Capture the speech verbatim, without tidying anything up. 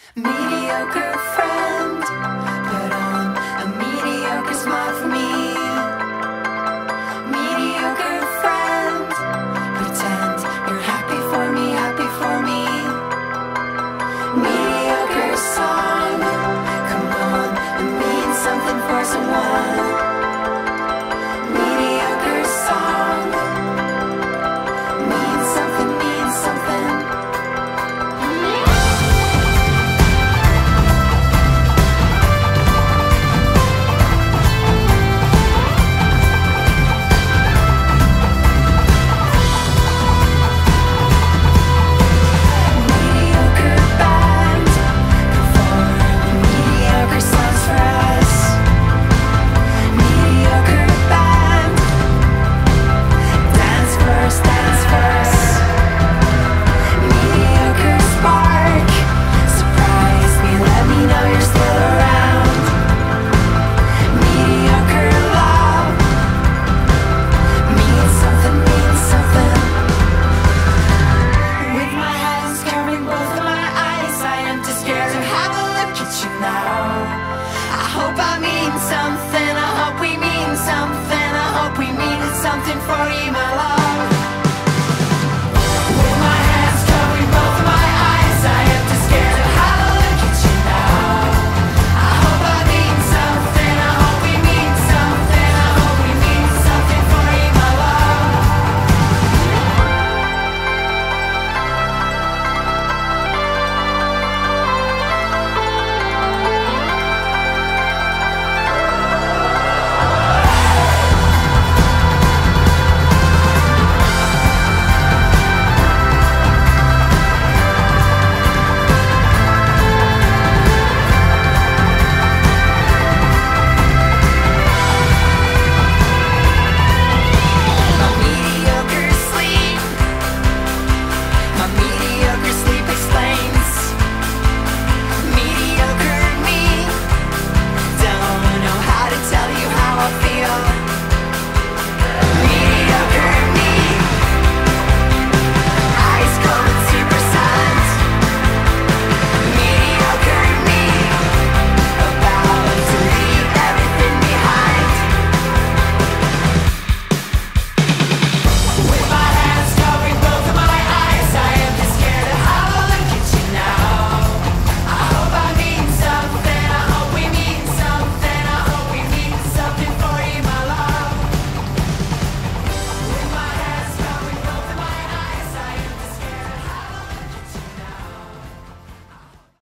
Mediocre friend, put on a mediocre smile for me. Mediocre friend, pretend you're happy for me, happy for me. Mediocre song, come on, it means something for someone. Mediocre song, means something, means something. Something, I hope we mean something, I hope we mean something for you, my love.